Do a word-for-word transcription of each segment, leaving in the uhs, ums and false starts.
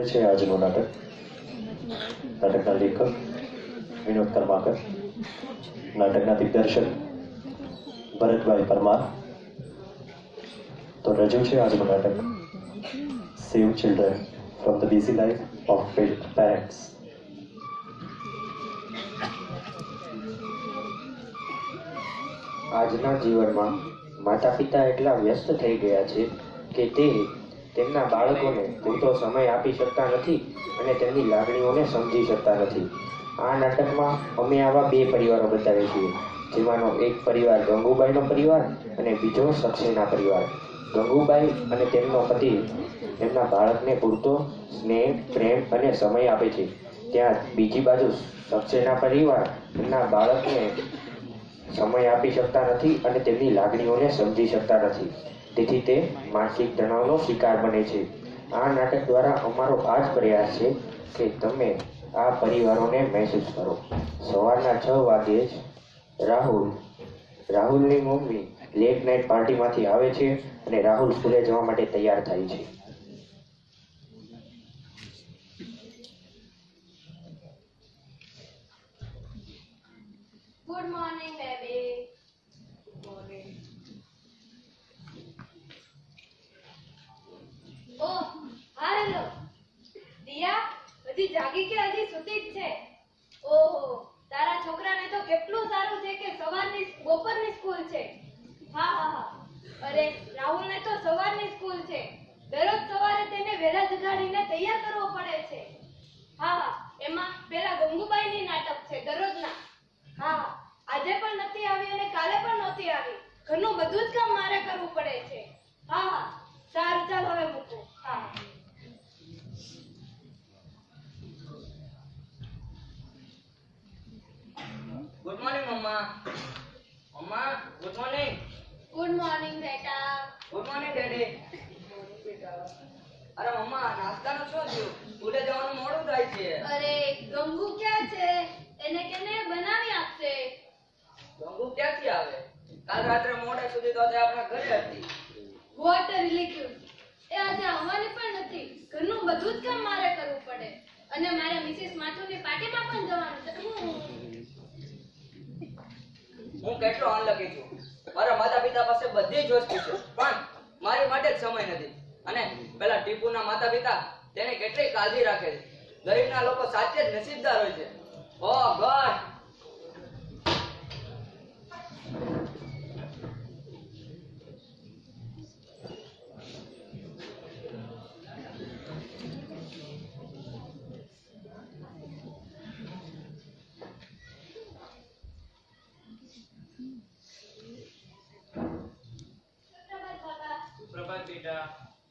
છે આજનું નાટક. નાટકના લેખક વિનોદ કર્માકર, નાટકના દિગ્દર્શક ભરતભાઈ પરમાર. તો રજૂ છે આજનું નાટક save children from the busy life of parents. આજના જીવનમાં માતા પિતા એટલા વ્યસ્ત થઈ ગયા છે કે તે તેમના બાળકોને પૂરતો સમય આપી શકતા નથી અને તેમની લાગણીઓને સમજી શકતા નથી. આ નાટકમાં અમે આવા બે પરિવારો બતાવીએ છીએ, જેમાંનો એક પરિવાર ગંગુબાઈનો પરિવાર અને બીજો સક્સેના પરિવાર. ગંગુબાઈ અને તેમનો પતિ તેમના બાળકને પૂરતો સ્નેહ, પ્રેમ અને સમય આપે છે. ત્યાં બીજી બાજુ સક્સેના પરિવાર તેમના બાળકને સમય આપી શકતા નથી અને તેમની લાગણીઓને સમજી શકતા નથી. તેથી તે માનસિક તણાવનો શિકાર બને છે. આ નાટક દ્વારા અમારો આ જ પ્રયાસ છે કે તમે આ પરિવારોને મહેસૂસ કરો. સવારના છ વાગે જ રાહુલ રાહુલની મમ્મી લેટ નાઇટ પાર્ટીમાંથી આવે છે અને રાહુલ સ્કૂલે જવા માટે તૈયાર થાય છે. Good morning baby. Good morning. Oh હા હેલો દિયા, હજી જાગી કે હજી સૂતી જ છે? ઓહો, તારા છોકરાને તો કેટલું સારું છે કે સવારની બપોરની સ્કૂલ છે. હા હા હા. અરે રાહુલને તો સવારની સ્કૂલ છે. દરરોજ સવારે તેને વહેલા જગાડીને તૈયાર કરવો પડે છે. હા હા, એમાં પેલા ગંગુબાઈની નાટક છે દરરોજના. હા હા, આજે પણ નથી આવી અને કાલે પણ નહોતી આવી. ઘરનું બધું જ કામ મારે કરવું પડે છે. હા હા, સારું ચાલ હવે મૂકું. હા. Good morning mama. Mama good morning. Good morning બેટા. Good morning daddy. અરે મમ્મા, નાસ્તાનું શું થયું? સ્કૂલે જવાનું મોડું થાય છે. અરે ગંગુ ક્યાં છે? એને કેને બનાવી આપશે. ગંગુ ક્યાંથી આવે? કાલ રાત્રે મોડે સુધી તો તે આપણા ઘરે હતી. વોટ રિલેક્યુડ. એ આજે આવવાની પણ નથી. ઘરનું બધું જ કામ મારે કરવું પડે અને મારે મિસિસ માથુરની પાર્ટીમાં પણ જવાનું છે. હું કેટલો અનલકી છું. મારા માતા પિતા પાસે બધી જ વસ્તુ છે, પણ મારી માટે જ સમય નથી. અને પેલા ટીપુના માતા પિતા તેને કેટલી કાળજી રાખે છે. ગરીબના લોકો સાચે જ નસીબદાર હોય છે. ઓ ગોડ. પ્રભાત બેટા.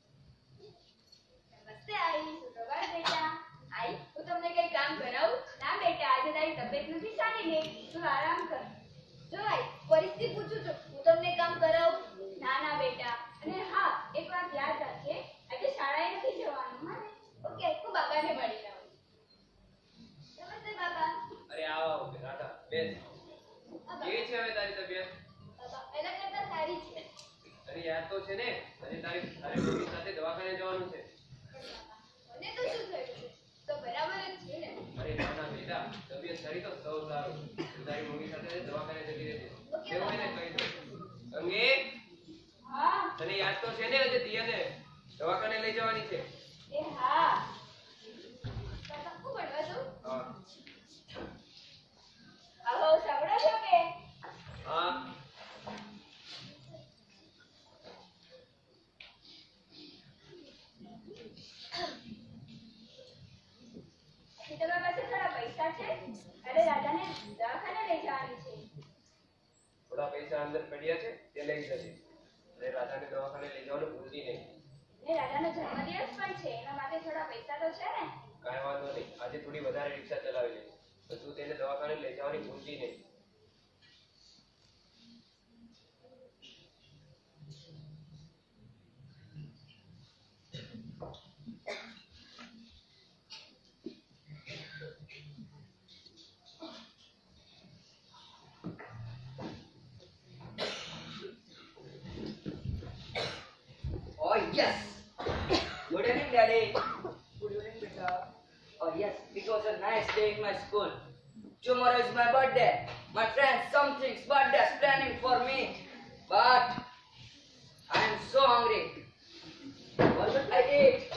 નમસ્તે આઈ. સુપ્રભાત બેટા. આઈ, હું તમને કઈ કામ કરાવું? ના બેટા, આજે તારી તબિયત નથી સારી ને, તું આરામ કર. જો આઈ, પરિસ્થિતિ પૂછું છું, હું તમને કામ કરાવું? ના ના બેટા. અને હા, એક વાત યાદ રાખજે, આજે શાળાએ નથી જવાનું. હા ને? ઓકે, હું બાબાને મળી આવું. નમસ્તે બાબા. અરે આવો આવો રાધા, બેસ. કેવી છે હવે તારી તબિયત? બાબા, પહેલા કરતા સારી છે. અરે યાદ તો છે ને, આજે તારી તારી મમ્મી સાથે દવાખાને જવાનું છે. મને તો શું થયું છે? તો બરાબર જ છે ને. અરે ના ના બેટા, તબિયત સારી તો સૌ સારું. તું તારી મમ્મી સાથે દવાખાને જતી રહેજે. કેવું એને કહી દો. અંગે હા. તને યાદ તો છે ને, આજે દિયાને દવાખાને લઈ જવાની છે. એ હા. બાબા, હું ભણવા જાઉં? હા આવો સાંભળો છો કે? હા. તમારા પાસે થોડા પૈસા છે? અરે રાધાને દવાખાને લઈ જવાની છે. થોડા પૈસા અંદર પડ્યા છે, તે લઈ જજે. અરે રાધાને દવાખાને લઈ જવાનું ભૂલતી નહીં. ને રાધાનો જન્મદિવસ પણ છે, એના માટે થોડા પૈસા તો છે ને. કાંઈ વાંધો નહીં, આજે થોડી વધારે રિક્ષા ચલાવી લઈશ. તો તું તેને દવાખાને લઈ જવાની ભૂલતી નહીં. Oh yes. Good evening, Daddy. Good evening, nice day in my school. Tomorrow is my birthday. My friends, something's birthday is planning for me. But I am so hungry. What should I eat?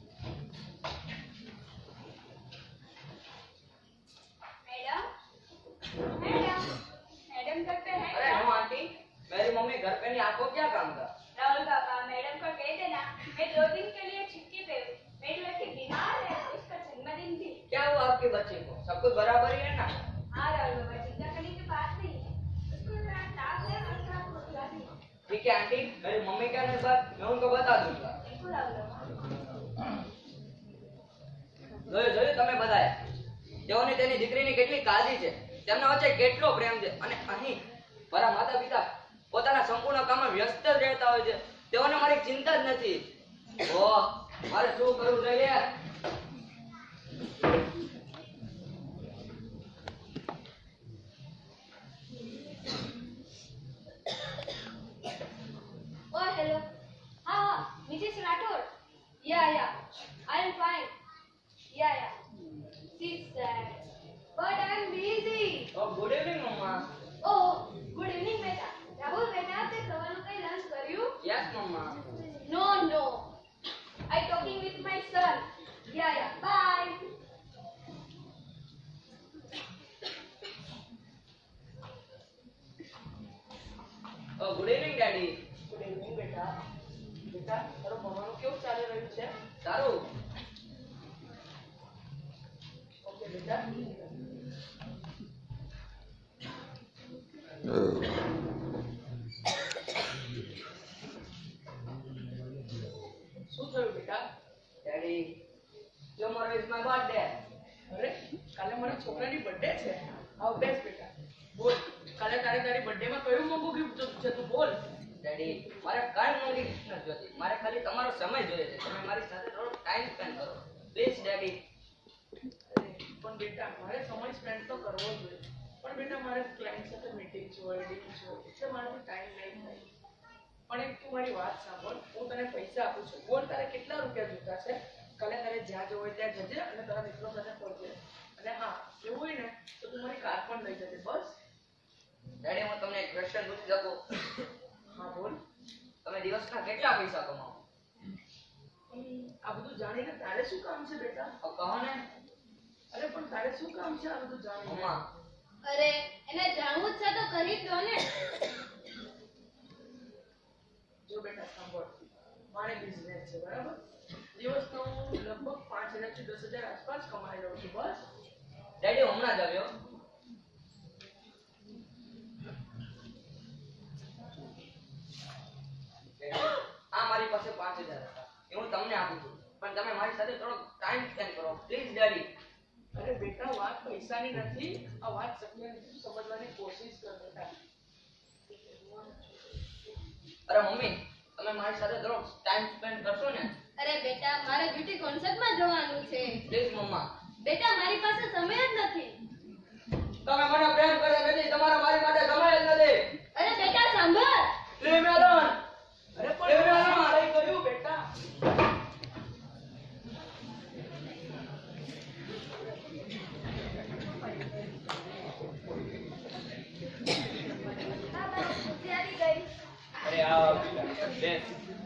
Madam madam madam घर पे है अरे क्या? No aunty, मेरी mummy घर पे नहीं, आपको क्या काम था? राहुल पापा मैडम को कह देना मैं दो दिन के लिए छुट्टी पे हूँ। मेरी लड़की बीमार है, उसका जन्मदिन भी। क्या हुआ आपके बच्चे को? सब कुछ बराबर ही है ना? हाँ राहुल पापा, चिंता करने की बात नहीं है। उसको थोड़ा ताप है और थोड़ा खोखला भी है। ठीक है आंटी, मेरी मम्मी का नहीं बात मैं उनको बता दूंगा. देखो राहुल पापा, જોયું જોયું તમે બધાએ તેઓને તેની દીકરીની કેટલી કાળજી છે, તેમના વચ્ચે કેટલો પ્રેમ છે. અને અહીં મારા માતા પિતા પોતાના સંપૂર્ણ કામમાં વ્યસ્ત જ રહેતા હોય છે, તેઓને મારી ચિંતા જ નથી. ઓહ, મારે શું કરવું જોઈએ? oh hello, हाँ हाँ Mrs Rathore, yeah yeah, I'm fine, yeah yeah, she's sad, but I'm busy. Oh, good evening mama. Oh, good evening બેટા. રાહુલ બેટા તે સવારનું કઈ લંચ કર્યું? Yes mama. No no, I talking with my son. Yeah yeah, bye. Oh, good evening daddy. Good evening બેટા. બેટા તારું ભણવાનું કેવું ચાલી રહ્યું છે? સારું. ઓકે બેટા. શું થયું બેટા? Daddy, tomorrow is my birthday. અરે કાલે મારા છોકરાની બર્થડે છે. આવ બેસ બેટા. બોલ કાલે તારે તારી બર્થડે માં કયું મોંઘું ગિફ્ટ છે તું બોલ. ડેડી, મારે કાંઈ મોંઘી gift નથી જોતી. મારે ખાલી તમારો સમય જોઈએ છે. તમે મારી સાથે થોડો ટાઈમ સ્પેન્ડ કરો પ્લીઝ ડેડી. અરે પણ બેટા મારે સમય સ્પેન્ડ તો કરવો જ જોઈએ. પણ બેટા મારે ક્લાયન્ટ સાથે મીટિંગ છે, ડીલિંગ છે, એટલે મારાથી ટાઈમ નહીં થાય. પણ એક તું મારી વાત સાંભળ, હું તને પૈસા આપું છું. બોલ તારે કેટલા રૂપિયા જોઈતા છે? કાલે તારે જ્યાં જવું હોય ત્યાં જજે અને તારા મિત્રો સાથે ફરજે. અને હા એવું હોય ને તો તું મારી કાર પણ લઈ જજે. બસ. ડેડી, હું તમને એક ક્વેશ્ચન પૂછી શકું? હા બોલ. તમે દિવસના કેટલા પૈસા કમાવો? આ બધું જાણીને તારે શું કામ છે બેટા? તો કહો ને. અરે પણ તારે શું કામ છે આ બધું જાણીને? મમ્મા, અરે એને જાણવું જ છે તો કરી જ દો ને. જો બેટા સાંભળ, મારે બિઝનેસ છે બરાબર. દિવસનો હું લગભગ પાંચ હજાર થી દસ હજાર આસપાસ કમાઈ લઉં છું. બસ. ડેડી હમણાં જ આવ્યો. આ મારી પાસે પાંચ હજાર હતા, એ હું તમને આપું છું, પણ તમે મારી સાથે થોડો ટાઈમ સ્પેન્ડ કરો પ્લીઝ ડેડી. અરે બેટા વાત પૈસાની નથી, આ વાત સત્યની સમજવાની કોશિશ કર બેટા. અરે મમ્મી, તમે મારી સાથે થોડો ટાઈમ સ્પેન્ડ કરશો ને? અરે બેટા મારે બ્યુટી કોન્સર્ટમાં જવાનું છે. Please mama. બેટા મારી પાસે સમય જ નથી. તમે મને પ્રેમ કર્યા નથી, તમારા મારી માટે સમય જ નથી. અરે બેટા સાંભળ. Leave me alone. અરે પણ મારે કર્યું બેટા. બાબા તૈયારી ગઈ. અરે આ બેટા બેસ.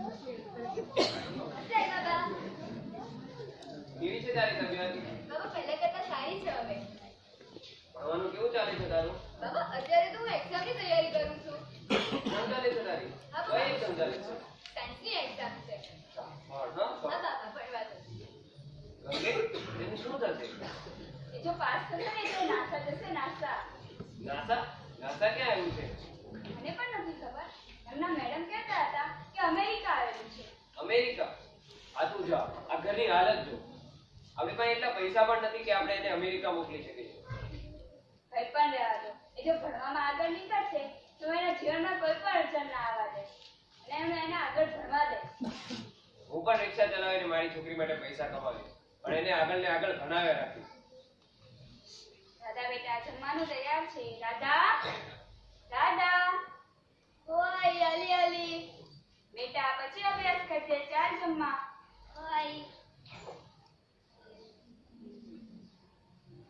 જય બાબા. કેવી છે તારી તબિયત? બાબા પહેલા કરતા સારી છે હવે. ભણવાનું કેવું ચાલે છે તારું? બાબા અત્યારે તો હું એક્ઝામની તૈયારી કરું છું. કેવું ચાલે છે તારી? હા, કઈ એક્ઝામ ચાલે છે? સાયન્સની એક્ઝામ છે. હા, હા. હા બાબા ભણવા દો. ઓકે, એનું શું થશે? એ જો પાસ થશે ને તો નાસા જશે નાસા. નાસા? નાસા ક્યાં આવ્યું છે? મને પણ નથી ખબર. એમના મેડમ કહેતા હતા કે અમેરિકા આવેલું છે. અમેરિકા? આ તું જા, આ ઘરની હાલત જો. આપણી પાસે એટલા પૈસા પણ નથી કે આપણે એને અમેરિકા મોકલી શકીએ. કઈ પણ રહેવા દો. એ જો ભણવામાં આગળ નીકળશે તો એના જીવનમાં કોઈ પણ અડચણ ના આવવા દે અને એમને એને આગળ ભણવા દે. હું પણ રિક્ષા ચલાવીને મારી છોકરી માટે પૈસા કમાવીશ, પણ એને આગળ ને આગળ ભણાવ્યા રાખીશ. દાદા બેટા જમવાનું તૈયાર છે. દાદા દાદા ઓય અલી અલી બેટા પછી અભ્યાસ કરજે. ચાલ જમવા. ઓય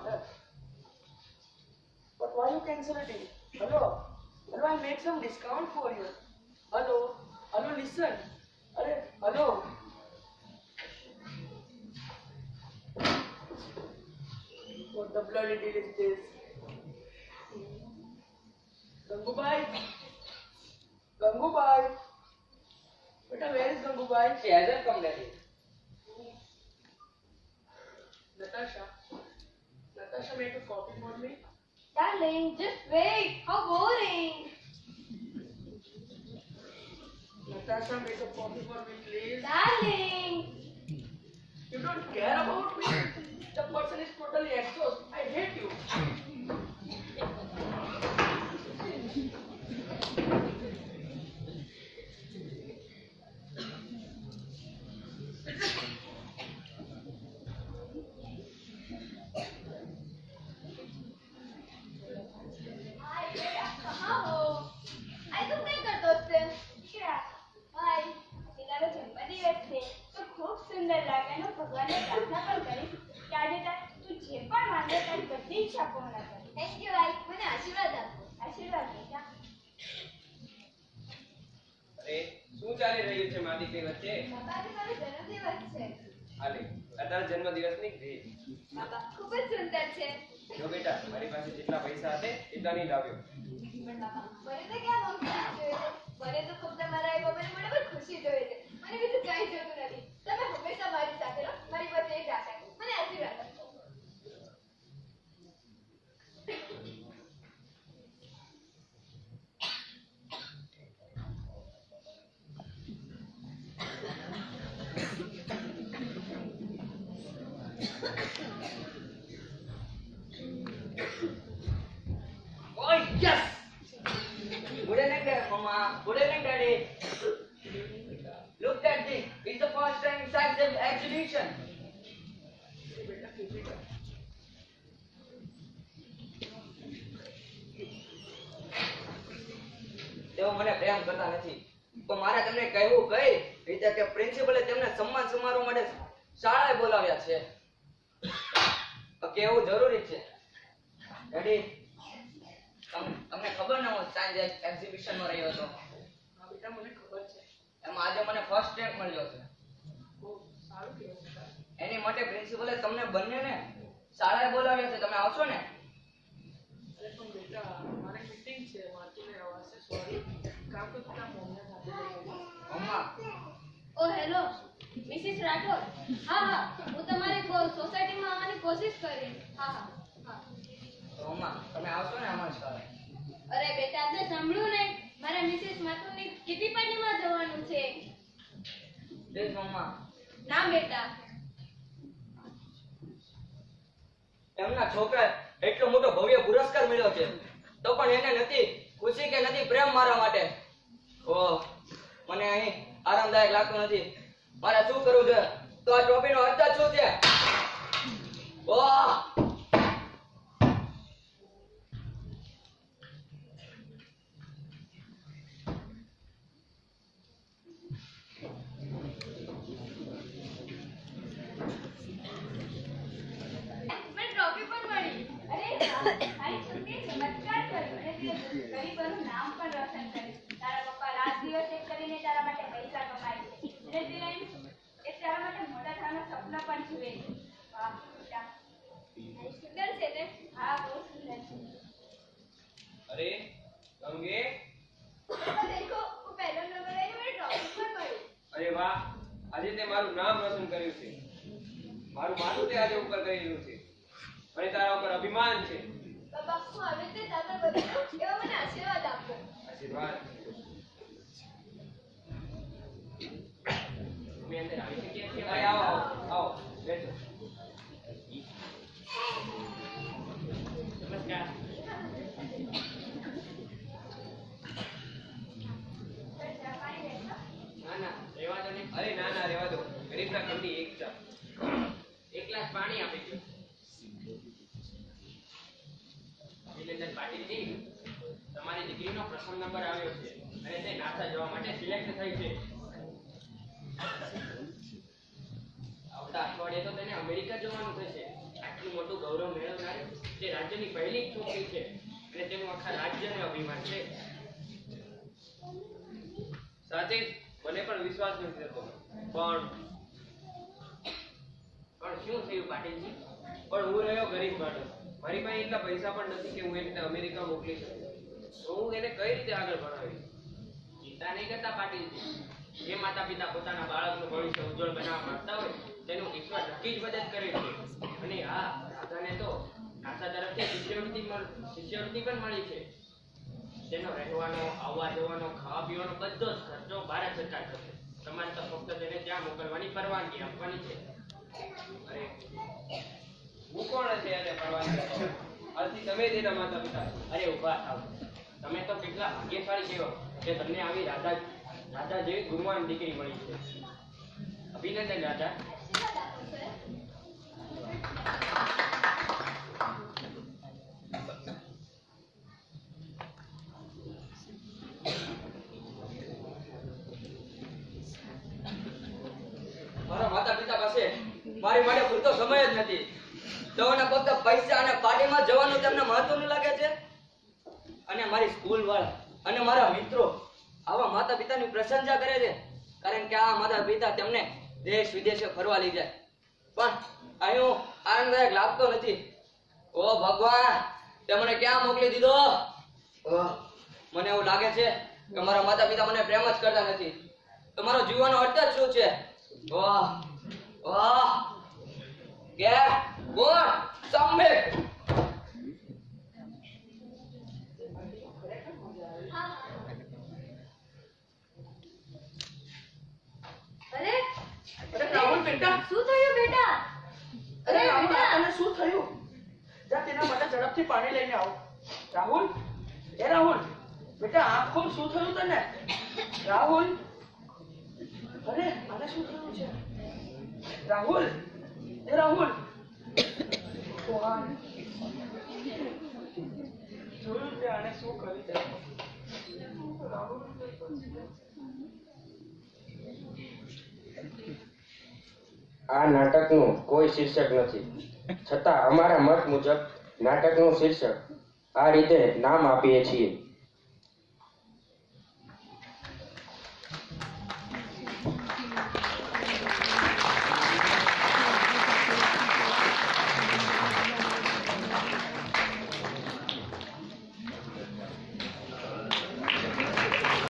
daughter. But why you cancel a deal? Hello? Hello, I'll make some discount for you. Hello? Hello, listen. Arey, hello? What the bloody deal is this? Gangubai? Gangubai? Beta, where is Gangubai? She hasn't come, Daddy. Natasha? Natasha, make a coffee for me. Darling, just wait. How boring. Natasha, make a coffee for me, please. Darling. You don't care about me? The person is totally exhausted. I hate you. हाय बेटा कहाँ हो? आई तुम नहीं कर दोस्त क्या? हाय पिताનો જન્મદિવસ છે તો ખૂબ સુંદર લાગેનો ભગવાનને પ્રાર્થના પણ કરી કે આજે તું જે પણ માંગે તારી બધી ઈચ્છા પૂર્ણ કર. થેન્ક યુ આઈ મને આશીર્વાદ આપો. આશીર્વાદ બેટા. અરે શું ચાલી રહ્યું છે મારી કઈ વચ્ચે? બાબા આજે મારો જન્મદિવસ છે. હાલે અત્યારે જન્મદિવસની ભેટ. બાબા ખૂબ જ સુંદર છે. જો બેટા મારી પાસે જેટલા પૈસા હશે એટલા નહીં લાવ્યો. પણ બાબા મને તો ક્યાં મમ્મી જોઈએ છે. મને તો ફક્ત મારા એ બાબાને મને બહુ ખુશી જોઈએ છે. મને બીજું કાંઈ જોતું નથી. તમે હંમેશા મારી સાથે રહો. મારી પાસે એ જ આશા છે. મને આશીર્વાદ આપો. Oh, yes! Good evening, Mama. Good evening, Daddy. Look at this. It's the first time inside the exhibition. તેઓ મને પ્રેમ કરતા નથી તો મારે તેમને કહેવું કઈ રીતે કે પ્રિન્સિપલે તેમને સન્માન સમારોહ માટે શાળાએ બોલાવ્યા છે તો કેવું જરૂરી છે ડેડી તમને ખબર ને હું સાયન્સ એક્ઝિબિશન માં રહ્યો હતો હા બેટા મને ખબર છે. એમાં આજે મને ફર્સ્ટ રેન્ક મળ્યો છે બહુ સારું કહેવાય. એની માટે પ્રિન્સિપલે તમને બંનેને શાળાએ બોલાવ્યા છે તમે આવશો ને અરે પણ બેટા મારે મીટિંગ છે મારથી નહીં અવાશે સોરી કામ તો તારા મમ્મીને સાથે લઈ જજો. Mama oh hello Mrs Rathod. હા હા હું તમારી સોસાયટીમાં આવવાની કોશિશ કરીશ. હા હા હા. તો મમ્મા તમે આવશો ને અમારી શાળાએ અરે બેટા આપને સાંભળ્યું ને મારા મિસિસ માતુની કિટી પાર્ટીમાં જવાનું છે. પ્લીઝ મમ્મા ના બેટા. એમના છોકરા એટલો મોટો ભવ્ય પુરસ્કાર મળ્યો છે તો પણ એને નથી ખુશી કે નથી પ્રેમ મારા માટે ઓહ મને અહીં આરામદાયક લાગતું નથી મારે શું કરવું છે તો આ ટ્રોફીનો અર્થ જ શું છે ઓહ મને ટ્રોફી પણ મળી. અરે વાહ તારી છોકરીએ ચમત્કાર કર્યો અને તે ગરીબોનું નામ પણ રોશન કર્યું. તારા પપ્પા રાત દિવસ એક કરીને તારા માટે પૈસા કમાય છે અને તે એમ એ તારા માટે મોટા થવાનું સપના પણ જુએ છે. વાહ બેટા તારી સુંદર છે ને. હા બહુ સુંદર છે. અરે ગંગે પપ્પા દેખો હું પહેલો નંબર આવીને મને ટ્રોફી પણ મળી. અરે વાહ આજે તે મારું નામ રોશન કર્યું છે મારું માથું તે આજે ઉપર કરી રહ્યું છે અને તારા ઉપર અભિમાન છે પપ્પા હું આવી રીતે આગળ વધું એવા મને આશીર્વાદ આપો. આશીર્વાદ અમે અંદર આવી શકીએ છીએ ભાઈ આવો આવો આવો બેસો નમસ્કાર ચા પાણી લેશો? ના ના રહેવા દો ને અરે ના ના રહેવા દો ગરીબના ઘરની એક ચા એક ગ્લાસ પાણી આપી દો નિલેન્દર પાટીલજી તમારી દીકરીનો પ્રથમ નંબર આવ્યો છે અને તે નાસા જવા માટે સિલેક્ટ થઈ છે આવતા અઠવાડિયે તો તેને અમેરિકા જવાનું થશે આટલું મોટું ગૌરવ મેળવનાર તે રાજ્યની પહેલી જ છોકરી છે અને તેનું આખા રાજ્યને અભિમાન છે. સાચે જ મને પણ વિશ્વાસ નથી થતો. પણ પણ શું થયું પાટીલજી? પણ હું રહ્યો ગરીબ માણસ. મારી પાસે એટલા પૈસા પણ નથી કે હું એને અમેરિકા મોકલી શકું. તો હું એને કઈ રીતે આગળ ભણાવીશ? ચિંતા નહીં કરતા પાટીલજી. જે માતા પિતા પોતાના બાળકનું ભવિષ્ય ઉજ્જવળ બનાવવા માંગતા હોય તેનું ઈશ્વર નક્કી જ મદદ કરે છે. અને હા, રાધાને તો નાસા તરફથી શિષ્યવૃત્તિ શિષ્યવૃત્તિ પણ મળી છે. તેનો રહેવાનો, આવવા જવાનો, ખાવા પીવાનો બધો જ ખર્ચો ભારત સરકાર કરશે. તમારે તો ફક્ત તેને ત્યાં મોકલવાની પરવાનગી આપવાની છે. અરે હું કોણ છે એને પરવાનગી આપવા? આજથી તમે જ એના માતા પિતા છો. અરે ઉભા થાવ. તમે તો કેટલા ભાગ્યશાળી કહેવો કે તમને આવી રાધા રાધા જેવી ગુણવાન દીકરી મળી છે. અભિનંદન રાધા. મારા માતા પિતા પાસે મારી માટે પૂરતો સમય જ નથી. તેઓને ફક્ત પૈસા અને પાર્ટીમાં જવાનું તેમને મહત્વનું લાગે છે. અને મારી સ્કૂલ વાળા અને મારા મિત્રો આવા માતા પિતાની પ્રશંસા કરે છે, કારણ કે આ માતા પિતા તેમને દેશ વિદેશે ફરવા લઈ જાય. પણ અહીં હું આનંદદાયક લાગતો નથી. ઓ ભગવાન, તે મને ક્યાં મોકલી દીધો? ઓહ, મને એવું લાગે છે કે મારા માતા પિતા મને પ્રેમ જ કરતા નથી. તો મારો જીવનનો અર્થ જ શું છે? વાહ વાહ, કે કોણ સામે? અરે અરે રાહુલ બેટા, શું થયું બેટા? અરે અરે રાહુલ, બેટા, તને શું થયું? જા તેના માટે ઝડપથી પાણી લઈને આવો. રાહુલ, એ રાહુલ બેટા, આંખ ખોલ. શું થયું તને? રાહુલ, અરે આને શું થયું છે? રાહુલ, એ રાહુલ, ભગવાન, જોયું તે આને શું કરી દે. રાહુલ, આ નાટકનું કોઈ શીર્ષક નથી, છતાં અમારા મત મુજબ નાટકનું શીર્ષક આ રીતે નામ આપીએ છીએ: